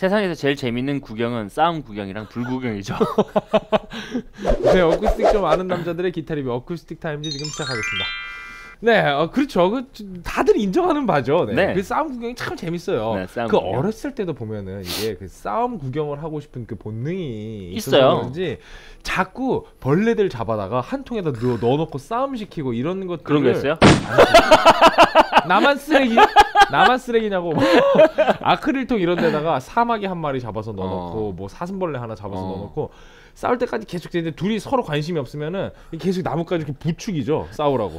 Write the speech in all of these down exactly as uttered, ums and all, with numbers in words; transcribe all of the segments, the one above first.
세상에서 제일 재밌는 구경은 싸움 구경이랑 불 구경이죠. 네, 어쿠스틱 좀 아는 남자들의 기타 리뷰 어쿠스틱 타임즈 지금 시작하겠습니다. 네, 어, 그렇죠. 그 다들 인정하는 바죠. 네. 네. 그 싸움 구경이 참 재밌어요. 네, 싸움 그 구경. 어렸을 때도 보면은 이게 그 싸움 구경을 하고 싶은 그 본능이 있어요. 그런지 자꾸 벌레들 잡아다가 한 통에다 넣어, 넣어놓고 싸움 시키고 이런 것들 그런 거 있어요? 나만 쓰레기? 나만 쓰레기냐고. 아크릴통 이런 데다가 사마귀 한 마리 잡아서 넣어놓고 어. 뭐 사슴벌레 하나 잡아서 어. 넣어놓고 싸울 때까지 계속 이제 둘이 서로 관심이 없으면은 계속 나뭇가지 이렇게 부축이죠. 싸우라고.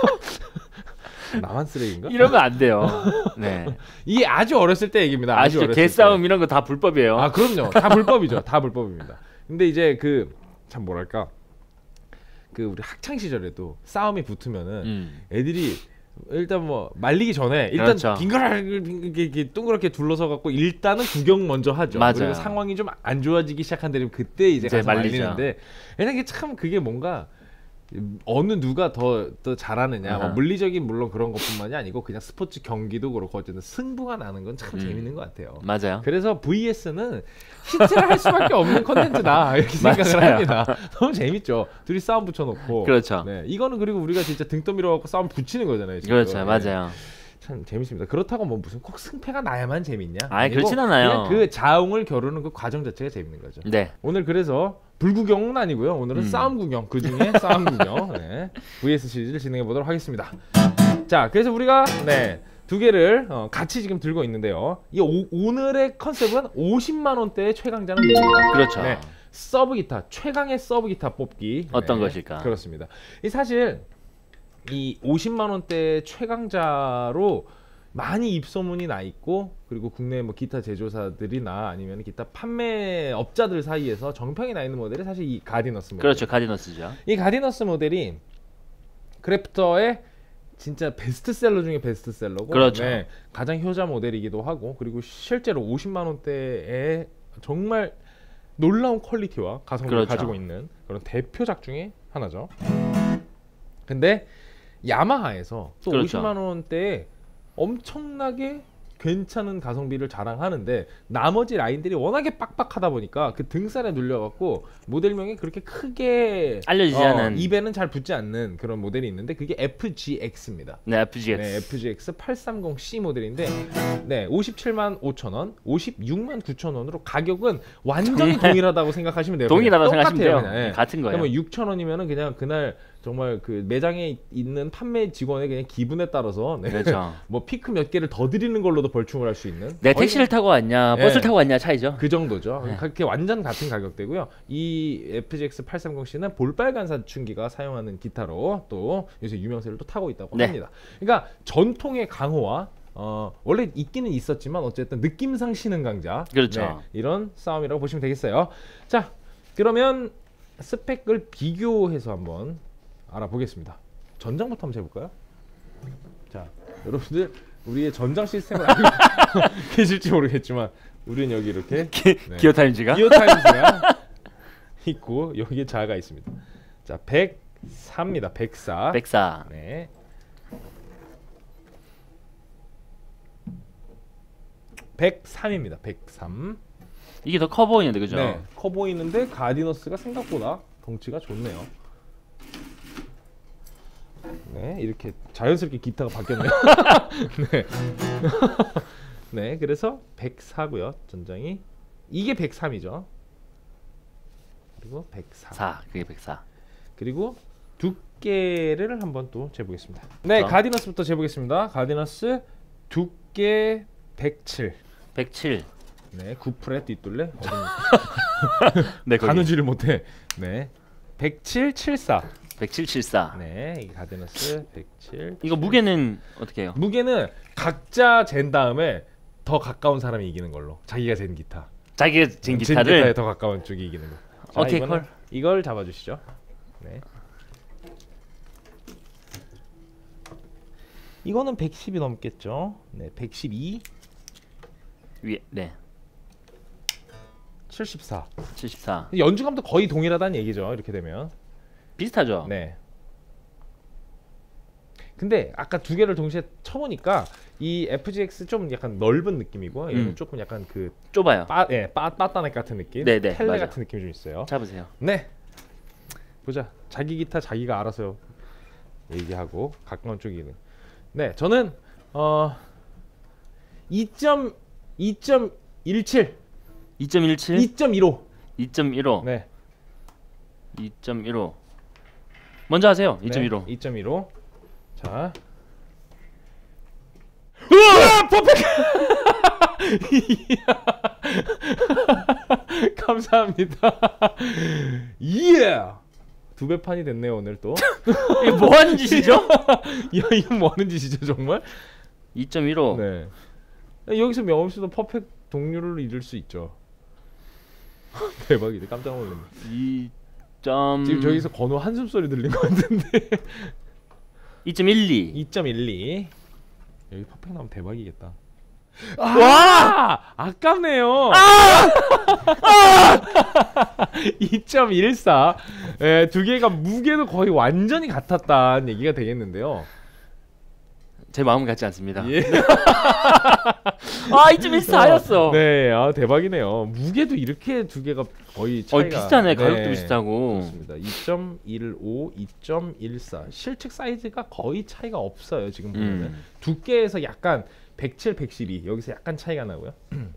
나만 쓰레기인가? 이러면 안 돼요. 네. 이게 아주 어렸을 때 얘기입니다. 아주 아시죠? 어렸을 개싸움 때. 이런 거 다 불법이에요. 아 그럼요. 다 불법이죠. 다 불법입니다. 근데 이제 그 참 뭐랄까 그 우리 학창 시절에도 싸움이 붙으면은 음. 애들이 일단 뭐 말리기 전에 일단 그렇죠. 빙그랗게 동그랗게 둘러서 갖고 일단은 구경 먼저 하죠. 맞아요. 그리고 상황이 좀 안 좋아지기 시작한다면 그때 이제, 이제 가서 말리죠. 말리는데 일단 이게 참 그게 뭔가 어느 누가 더, 더 잘하느냐 뭐 아하. 물리적인 물론 그런 것뿐만이 아니고 그냥 스포츠 경기도 그렇고 어쨌든 승부가 나는 건 참 음. 재밌는 것 같아요. 맞아요. 그래서 브이에스는 히트를 할 수밖에 없는 컨텐츠다 이렇게 생각을 맞아요. 합니다. 너무 재밌죠. 둘이 싸움 붙여놓고. 그렇죠. 네, 이거는 그리고 우리가 진짜 등 떠밀어 갖고 싸움 붙이는 거잖아요. 지금. 그렇죠. 네. 맞아요. 참 재밌습니다. 그렇다고 뭐 무슨 꼭 승패가 나야만 재밌냐? 아이, 아니고 그렇진 않아요. 그냥 그 자웅을 겨루는 그 과정 자체가 재밌는 거죠. 네. 오늘 그래서 불구경은 아니고요. 오늘은 음. 싸움 구경. 그 중에 싸움 구경. 네. 브이에스 시리즈를 진행해 보도록 하겠습니다. 자, 그래서 우리가 네. 두 개를 어, 같이 지금 들고 있는데요. 이 오, 오늘의 컨셉은 오십만 원대의 최강자는 누구입니까? 그렇죠. 네. 서브 기타, 최강의 서브 기타 뽑기. 어떤 것일까? 그렇습니다. 이 사실 이 오십만 원대 최강자로 많이 입소문이 나 있고 그리고 국내 뭐 기타 제조사들이나 아니면 기타 판매업자들 사이에서 정평이 나 있는 모델이 사실 이 가디너스 모델. 그렇죠. 가디너스죠. 이 가디너스 모델이 크래프터의 진짜 베스트셀러 중에 베스트셀러고 그렇죠. 네, 가장 효자 모델이기도 하고 그리고 실제로 오십만 원대에 정말 놀라운 퀄리티와 가성비를 그렇죠. 가지고 있는 그런 대표작 중에 하나죠. 근데 야마하에서 또 그렇죠. 오십만 원대에 엄청나게 괜찮은 가성비를 자랑하는데 나머지 라인들이 워낙에 빡빡하다 보니까 그 등살에 눌려갖고 모델명이 그렇게 크게 알려지지 어, 않은. 입에는 잘 붙지 않는 그런 모델이 있는데 그게 에프지엑스입니다. 네, 에프지엑스. 네, 에프지엑스 팔백삼십 씨 모델인데 네, 오십칠만 오천 원, 오십육만 구천 원으로 가격은 완전히 동일하다고 생각하시면 돼요. 동일하다고 그냥 생각하시면 돼요. 똑같아요, 그냥. 예. 같은 거예요. 그냥 뭐 육천 원이면은 그냥 그날 정말 그 매장에 있는 판매 직원의 그냥 기분에 따라서 네. 그렇죠. 뭐 피크 몇 개를 더 드리는 걸로도 벌충을 할 수 있는 내 거의 택시를 타고 왔냐, 네. 버스를 타고 왔냐 차이죠. 그 정도죠. 네. 그렇게 완전 같은 가격대고요. 이 에프지엑스 팔백삼십 씨는 볼빨간 사춘기가 사용하는 기타로 또 요새 유명세를 또 타고 있다고 네. 합니다. 그러니까 전통의 강호와 어, 원래 있기는 있었지만 어쨌든 느낌상 신흥 강자. 그렇죠. 네, 이런 싸움이라고 보시면 되겠어요. 자, 그러면 스펙을 비교해서 한번 알아보겠습니다. 전장부터 한번 해볼까요? 자, 여러분들 우리의 전장 시스템을 알고 계실지 모르겠지만 우리는 여기 이렇게 기, 네. 기어 타임즈가? 기어 타임즈가 있고 여기에 자가 있습니다. 자, 백사입니다. 백사. 백사. 네. 백삼입니다. 백삼. 이게 더 커 보이는데 그죠? 네, 커 보이는데 가디너스가 생각보다 덩치가 좋네요. 네, 이렇게 자연스럽게 기타가 바뀌었네요. 네. 네, 그래서 백사고요. 전장이 이게 백삼이죠. 그리고 백사. 사. 그게 백사. 그리고 두께를 한번 또 재보겠습니다. 네, 그럼. 가디너스부터 재보겠습니다. 가디너스 두께 백칠. 백칠. 네, 구 프렛 뒷둘레. 어딥니까? 네, 거기. 가누지를 못해. 네, 백칠 칠사. 백칠 칠사. 네, 이 가디너스 백칠. 이거 무게는 어떻게 해요? 무게는 각자 잰 다음에 더 가까운 사람이 이기는 걸로. 자기가 잰 기타. 자기가 진 진 기타를 기타에 더 가까운 쪽이 이기는 거. 자, 오케이, 이거는 콜. 이걸 잡아주시죠. 네. 이거는 백십이 넘겠죠. 네, 백십이, 위에 네. 칠십사. 칠십사. 연주감도 거의 동일하다는 얘기죠. 이렇게 되면. 비슷하죠? 네. 근데 아까 두 개를 동시에 쳐보니까 이 에프지엑스 좀 약간 넓은 느낌이고 얘는 음. 조금 약간 그 좁아요. 빠, 예, 빠, 빠따넥 같은 느낌, 네네, 텔레 맞아. 같은 느낌이 좀 있어요. 잡으세요. 네, 보자. 자기 기타 자기가 알아서 얘기하고 가까운 쪽이는. 네, 저는 어 이 점 이점일칠, 이 점 일칠, 이 점 일오. 이 점 일오, 네, 이 점 일오. 먼저 하세요. 이 점 일오. 네, 이 점 일오. 자, 우와, 퍼펙트. 감사합니다. 예. 두 배 판이 됐네요 오늘 또. 이게 뭐 하는 짓이죠? 야, 이건 뭐 하는 짓이죠 정말? 이 점 일오. 네. 여기서 명함 씨도 퍼펙트 동률을 이룰 수 있죠. 대박이다. 깜짝 놀랐네. 이 점 지금 저기서 건우 한숨 소리 들린 것 같은데. 이 점 일이. 이 점 일이. 여기 퍼펙트 나오면 대박이겠다. 와! 아깝네요. 이 점 일사. 예, 두 개가 무게도 거의 완전히 같았다는 얘기가 되겠는데요. 제 마음 같지 않습니다. 예. 아, 이 점 일사였어. 네, 아 대박이네요. 무게도 이렇게 두 개가 거의 차이가. 어, 비슷하네. 가격도 네, 비슷하고. 그렇습니다. 이 점 일오, 이 점 일사. 실측 사이즈가 거의 차이가 없어요. 지금 보면은 음. 두께에서 약간 백칠, 백십이 여기서 약간 차이가 나고요.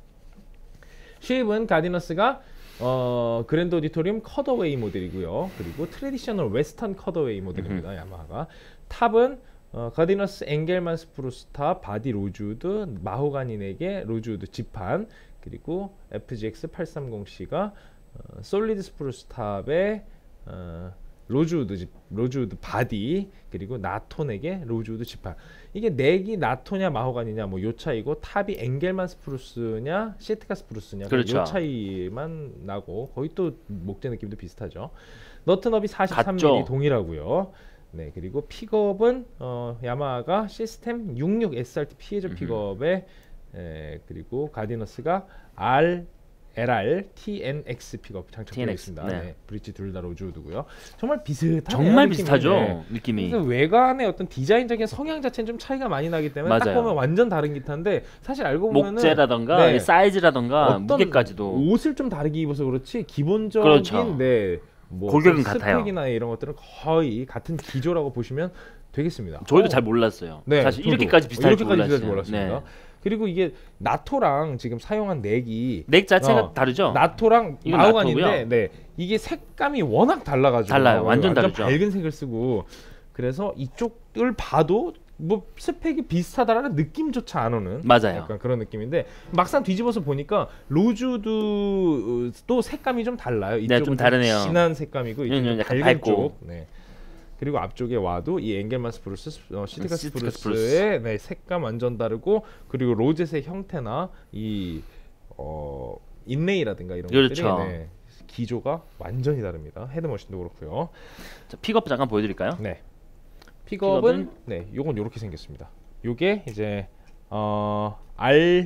쉐입은 가디너스가 어, 그랜드 오디토리움 컷어웨이 모델이고요. 그리고 트레디셔널 웨스턴 컷어웨이 모델입니다. 야마하가. 탑은 어, 가디너스 엥겔만 스프루스탑 바디 로즈우드 마호가니넥의 로즈우드 지판, 그리고 에프지엑스 팔백삼십 씨가 어, 솔리드 스프루스탑의 어, 로즈우드 집, 로즈우드 바디, 그리고 나토넥의 로즈우드 지판. 이게 넥이 나토냐 마호가니냐 뭐 요 차이고, 탑이 엥겔만 스프루스냐 시트카 스프루스냐 그렇죠. 요 차이만 나고, 거의 또 목재 느낌도 비슷하죠. 너트너비 사십삼 밀리미터 같죠? 동일하고요. 네, 그리고 픽업은 어, 야마하가 시스템 육십육 에스알티 피에조 픽업에 에, 그리고 가디너스가 R 엘알 티엔엑스 픽업 장착되어 티엔엑스, 있습니다. 네. 네, 브릿지 둘 다 로즈우드고요. 정말 비슷한 정말 비슷하죠. 느낌이. 그래서 외관의 어떤 디자인적인 성향 자체는 좀 차이가 많이 나기 때문에 딱 맞아요. 보면 완전 다른 기타인데, 사실 알고 보면은 목재라던가 네, 사이즈라던가 어떤 무게까지도 옷을 좀 다르게 입어서 그렇지 기본적인 그렇죠. 네, 뭐 골격은 같아요. 스펙이나 이런 것들은 거의 같은 기조라고 보시면 되겠습니다. 저희도 어, 잘 몰랐어요. 네, 사실 저도 이렇게까지 비슷할 줄 이렇게까지 비슷할 몰랐어요. 줄 몰랐습니다. 네. 그리고 이게 나토랑 지금 사용한 넥이 넥 자체가 어, 다르죠. 나토랑 이건 마호가니인데, 나토고요. 네, 이게 색감이 워낙 달라가지고 달라요. 완전 다르죠. 밝은 색을 쓰고, 그래서 이쪽을 봐도 뭐 스펙이 비슷하다라는 느낌조차 안 오는 맞아요. 약간 그런 느낌인데, 막상 뒤집어서 보니까 로즈도 색감이 좀 달라요. 네, 이쪽은 좀 다르네요. 진한 색감이고 이건 이쪽은 약간 밝은 밝고. 쪽. 네. 그리고 앞쪽에 와도 이 엥겔만 스프루스, 어, 시티카 시티카 스프루스의 네, 색감 완전 다르고, 그리고 로젯의 형태나 이 어, 인레이라든가 이런 그렇죠. 것들이 네, 기조가 완전히 다릅니다. 헤드머신도 그렇고요. 자, 픽업 잠깐 보여드릴까요? 네. 픽업은 픽업은? 네, 요건 요렇게 생겼습니다. 요게 이제 어, R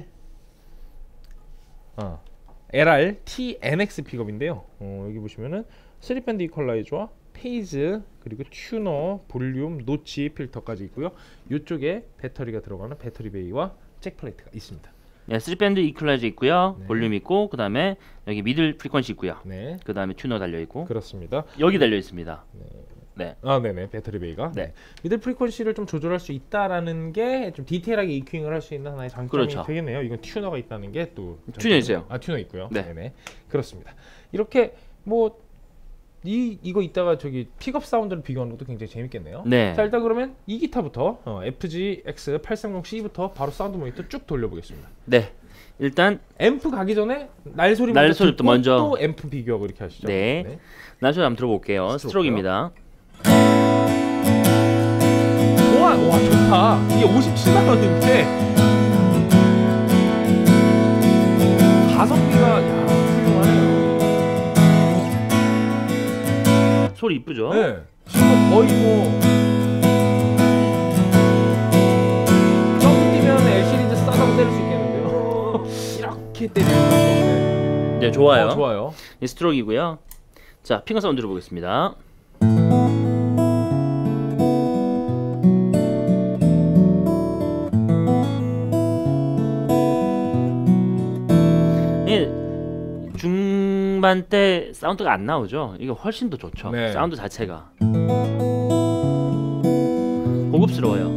어, 엘알 티엔엑스 픽업인데요. 어, 여기 보시면은 쓰리 밴드 이퀄라이저와 페이즈, 그리고 튜너, 볼륨, 노치 필터까지 있고요. 이쪽에 배터리가 들어가는 배터리 베이와 잭 플레이트가 있습니다. 네, 쓰리 밴드 이퀄라이저 있고요. 네. 볼륨 있고, 그 다음에 여기 미들 프리퀀시 있고요. 네, 그 다음에 튜너 달려 있고, 그렇습니다. 여기 달려 있습니다. 네. 아, 네네, 배터리 베이가. 네. 미들 프리퀀시를 좀 조절할 수 있다라는 게 좀 디테일하게 이큐잉을 할 수 있는 하나의 장점이 그렇죠. 되겠네요. 이건 튜너가 있다는 게 또 튜너 있어요. 아, 튜너 있고요. 네. 네네, 그렇습니다. 이렇게 뭐 이 이거 이따가 저기 픽업 사운드를 비교하는 것도 굉장히 재밌겠네요. 네. 자, 일단 그러면 이 기타부터 어, 에프지엑스 팔백삼십 씨부터 바로 사운드 모니터 쭉 돌려보겠습니다. 네. 일단 앰프 가기 전에 날소리 먼저 날소리부터 듣고 먼저. 또 앰프 비교하고 이렇게 하시죠. 네. 나중에 한번 들어볼게요. 스트로크요. 스트로크입니다. 좋아, 와 좋다. 이게 오십칠만 원인데 가성비가 야 훌륭하네요. 소리 이쁘죠? 네, 지금 거의 뭐 점프 뛰면 엘시리즈 싸다고 때릴 수 있겠는데요. 이렇게 때리는 거. 네, 좋아요. 어, 좋아요. 이 스트로크이고요. 자, 핑거 사운드 들어보겠습니다. 중반 때 사운드가 안 나오죠. 이거 훨씬 더 좋죠. 네. 사운드 자체가 고급스러워요.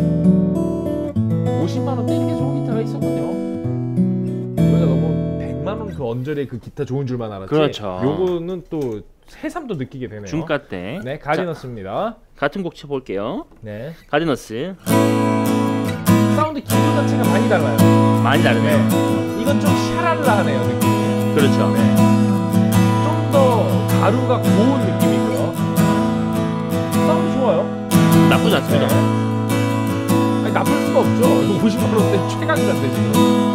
오십만 원대 이렇게 좋은 기타가 있었군요. 우리가 너무 백만 원 그 언저리의 그 기타 좋은 줄만 알았지. 그렇죠. 요거는 또 새삼도 느끼게 되네요. 중가 때. 네, 가디너스입니다. 같은 곡 쳐볼게요. 네. 가디너스 사운드 기조 자체가 많이 달라요. 많이 다르네요. 네. 이건 좀 샤랄라하네요, 느낌이. 그렇죠. 네. 좀 더 가루가 고운 느낌이고요. 사운드 좋아요. 나쁘지 않습니다. 네. 아니, 나쁠 수가 없죠. 이거 오십만 원대 최강자인데 지금.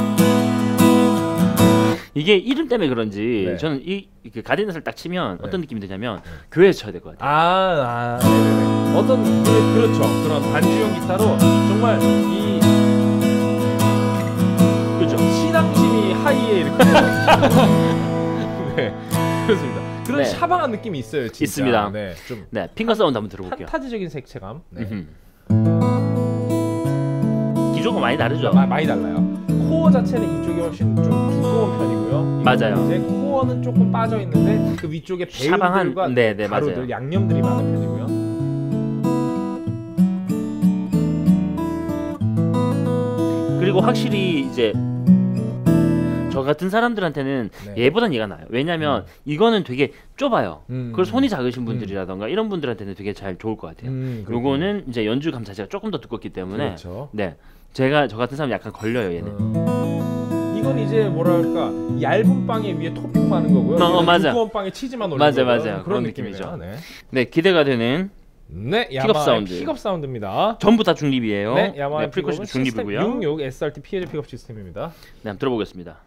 이게 이름 때문에 그런지 네. 저는 이, 이 가디너스를 딱 치면 네. 어떤 느낌이 드냐면 교회에서 쳐야 될 것 같아요. 아, 아, 네네네. 어떤 그, 그렇죠. 그런 반주형 기타로 정말 이 그렇죠. 신앙심이 하이에 이렇게 네, 그렇습니다. 그런 네. 샤방한 느낌이 있어요, 진짜. 있습니다. 네, 좀 네, 핑거 사운드 한번 들어볼게요. 판타지적인 색채감. 네. 음흠. 기조가 많이 다르죠. 마, 많이 달라요. 코어 자체는 이쪽이 훨씬 좀 두꺼운 편이고요. 맞아요. 이제 코어는 조금 빠져 있는데 그 위쪽에 샤방한- 배음들과 네, 네, 가루들, 맞아요. 양념들이 많은 편이고요. 그리고 확실히 이제 저 같은 사람들한테는 네. 얘보단 얘가 나아요. 왜냐면 음. 이거는 되게 좁아요. 음. 그걸 손이 작으신 분들이라던가 이런 분들한테는 되게 잘 좋을 것 같아요. 음, 그렇군요. 요거는 이제 연주감 자체가 조금 더 두껍기 때문에 그렇죠. 네, 제가 저 같은 사람 약간 걸려요 얘는. 음. 이건 이제 뭐랄까 얇은 빵에 위에 토핑 많은 거고요. 어, 얘는 맞아. 두꺼운 빵에 치즈만 올린 맞아, 거고요. 맞아요. 그런, 그런 느낌이죠. 느낌이죠. 네. 네, 기대가 되는 네, 픽업 야마하의 사운드. 픽업 사운드입니다. 전부 다 중립이에요. 네, 야마하의 프리커션 픽업은 중립이고요. 시스템 육십육 에스알티 피에즈 픽업 시스템입니다. 네, 한번 들어보겠습니다.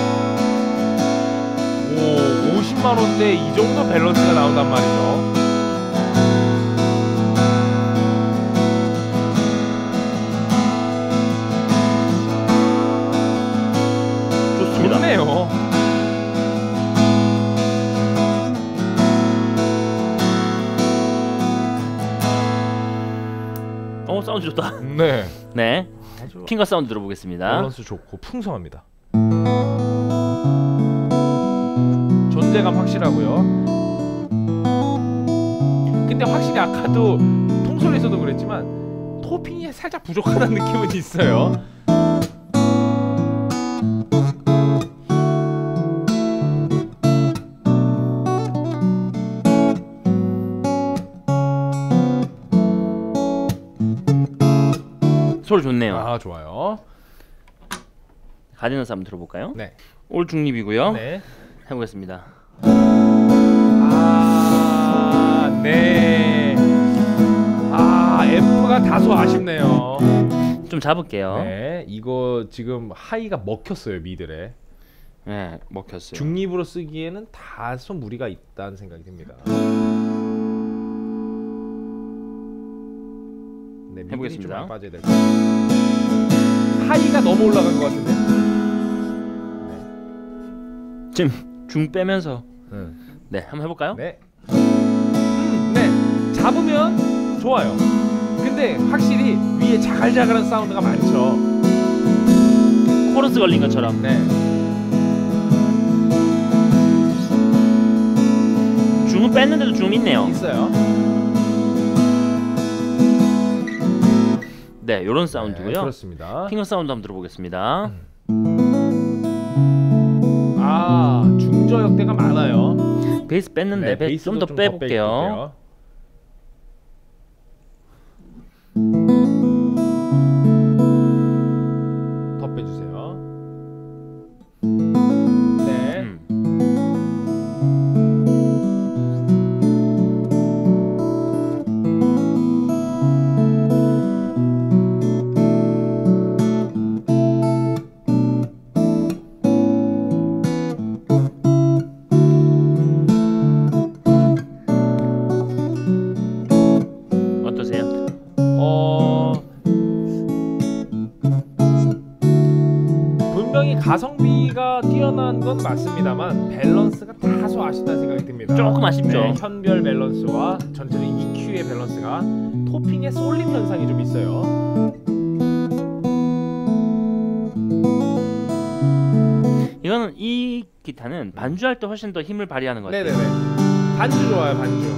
오, 오십만 원대 이 정도 밸런스가 나온단 말이죠. 좋습니다. 좋네요. 어, 사운드 좋다. 네. 네, 아주 핑거 사운드 들어보겠습니다. 밸런스 좋고 풍성합니다. 존재감 확실하고요. 근데 확실히 아까도 통솔에서도 그랬지만 토핑이 살짝 부족하다는 느낌은 있어요. 소리 좋네요. 아, 좋아요. 가디너스 한번 들어볼까요? 네. 올 중립이고요. 네. 해보겠습니다. 아, 네. 아, 앰프가 다소 아쉽네요. 좀 잡을게요. 네, 네, 이거 지금 하이가 먹혔어요, 미들에. 먹혔어요. 중립으로 쓰기에는 다소 무리가 있다는 생각이 듭니다. 네, 미들이 해보겠습니다. 좀 많이 빠져야 될 것 같아요. 하이가 너무 올라간 것 같은데. 지금 중 빼면서 네. 네, 한번 해볼까요? 네. 음, 네. 잡으면 좋아요. 근데 확실히 위에 자갈자갈한 사운드가 많죠. 코러스 걸린 것처럼. 네. 중은 뺐는데도 중 있네요. 있어요. 네, 요런 네, 사운드고요. 그렇습니다. 핑거 사운드 한번 들어보겠습니다. 아, 중저 역대가 많아요. 베이스 뺐는데 네, 베- 베이스도 좀 더 좀 빼볼게요. 더 빼주세요. 네. 음. 어떠세요? 어, 분명히 가성비가 뛰어난 건 맞습니다만 밸런스가 다소 아쉽다는 생각이 듭니다. 조금 아쉽죠. 네, 현별 밸런스와 전체적인 이큐의 밸런스가 토핑의 쏠림 현상이 좀 있어요. 이거는 이 기타는 반주할 때 훨씬 더 힘을 발휘하는 것 같아요. 네네네. 반주 좋아요, 반주.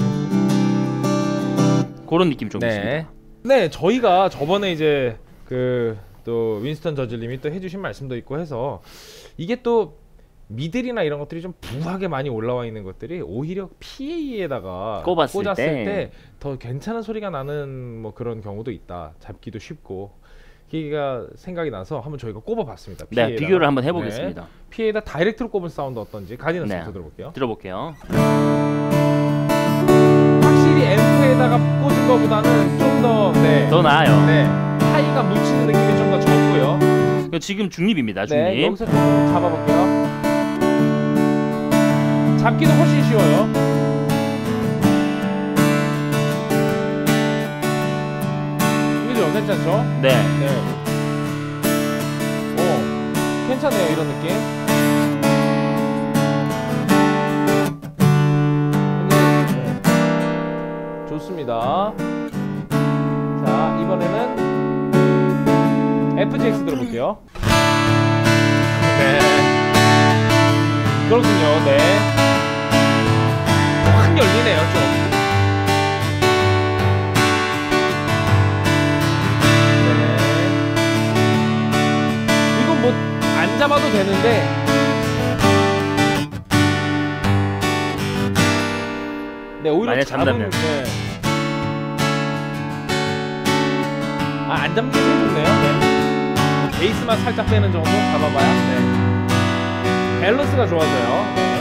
그런 느낌 좀 네. 있습니다. 네, 저희가 저번에 이제 그 또 윈스턴 저질님이 또 해주신 말씀도 있고 해서 이게 또 미들이나 이런 것들이 좀 부하게 많이 올라와 있는 것들이 오히려 피에이에다가 꼽았을 꽂았을 때. 때 더 괜찮은 소리가 나는 뭐 그런 경우도 있다. 잡기도 쉽고. 기가 생각이 나서 한번 저희가 꼽아봤습니다. 네, 피에이에다가. 비교를 한번 해보겠습니다. 네. 피에이에다 다이렉트로 꼽은 사운드 어떤지 가디너스부터 네. 들어볼게요. 들어볼게요. 확실히 앰프에다가 꽂은 거보다는 좀 더 네. 더 나아요. 네. 하이가 묻히는 느낌이 좀 더 적고요. 이거 지금 중립입니다. 중립. 네, 여기서 좀 잡아볼게요. 잡기도 훨씬 쉬워요. 그죠? 괜찮죠? 네. 네. 오, 괜찮네요, 이런 느낌. 근데, 네. 좋습니다. 자, 이번에는 에프지엑스 들어볼게요. 네. 그렇군요. 네. 확 열리네요, 좀. 네. 이건 뭐 안 잡아도 되는데. 네, 오히려 만약 잡은, 잡는다면. 네. 아, 안 잡는 게 제일 좋네요. 네. 베이스만 살짝 빼는 정도 잡아봐야. 네. 밸런스가 좋아져요. 네.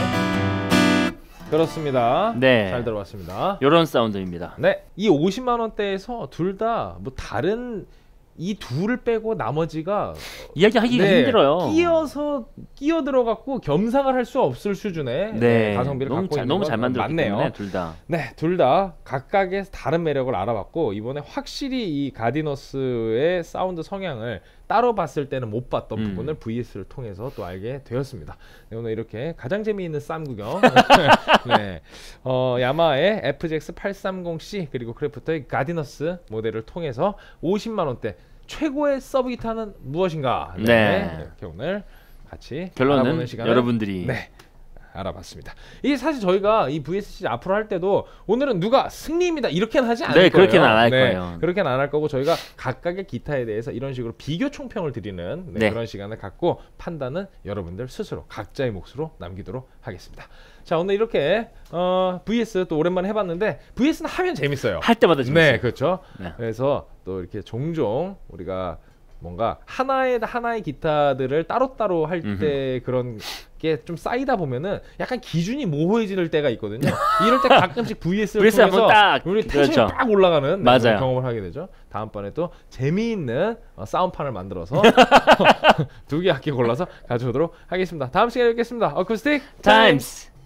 그렇습니다. 네. 잘 들어봤습니다. 요런 사운드입니다. 네, 이 오십만 원대에서 둘 다 뭐 다른 이 둘을 빼고 나머지가 이야기하기가 네, 힘들어요. 끼어서 끼어 들어갔고 겸상을 할 수 없을 수준의 네. 네, 가성비를 너무 갖고 잘, 있는 너무 건 잘 만들었기 맞네요. 때문에 둘 다. 네, 둘 다 각각의 다른 매력을 알아봤고 이번에 확실히 이 가디너스의 사운드 성향을 따로 봤을 때는 못 봤던 음. 부분을 브이에스를 통해서 또 알게 되었습니다. 네, 오늘 이렇게 가장 재미있는 쌈 구경 네, 어, 야마하의 에프지엑스 팔백삼십 씨 그리고 크래프터의 가디너스 모델을 통해서 오십만 원대 최고의 서브 기타는 무엇인가? 네, 네. 이렇게 오늘 같이 결론은 알아보는 시간을 여러분들이 네. 알아봤습니다. 이 사실 저희가 이 브이에스씨 앞으로 할 때도 오늘은 누가 승리입니다 이렇게는 하지 않을 네, 거예요. 그렇게는 안 할 거예요. 그렇게는 안 할 거고 저희가 각각의 기타에 대해서 이런 식으로 비교 총평을 드리는 네, 네. 그런 시간을 갖고 판단은 여러분들 스스로 각자의 몫으로 남기도록 하겠습니다. 자, 오늘 이렇게 어, 브이에스 또 오랜만에 해봤는데 브이에스는 하면 재밌어요. 할 때마다 재밌어요. 네, 그렇죠. 네. 그래서 또 이렇게 종종 우리가 뭔가 하나의 하나의 기타들을 따로따로 할 때 그런 게 좀 쌓이다 보면은 약간 기준이 모호해질 때가 있거든요. 이럴 때 가끔씩 브이에스를 브이에스 통해서 한번 딱, 우리 텐션이 그렇죠. 빡 올라가는 네, 맞아요. 그런 경험을 하게 되죠. 다음번에 또 재미있는 어, 사운드판을 만들어서 두 개 악기 골라서 가져오도록 하겠습니다. 다음 시간에 뵙겠습니다. 어쿠스틱 타임스.